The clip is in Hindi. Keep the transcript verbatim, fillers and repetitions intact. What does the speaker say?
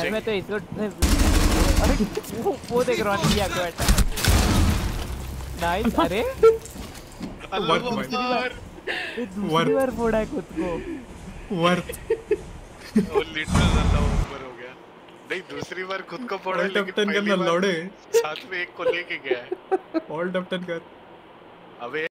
अरे मैं तो इसको अरे वो वो देख रहा हूँ नीचे आके बैठा। नाइस। अरे वर्थ दूसरी बार दूसरी बार फोड़ा है खुद को। वर्थ वो लिटरल अल्लाह ऊपर हो गया। नहीं दूसरी बार खुद को फोड़ा लेकिन पहली बार लौड़े साथ में एक को लेके गया है। ऑल टप टेन कर। अबे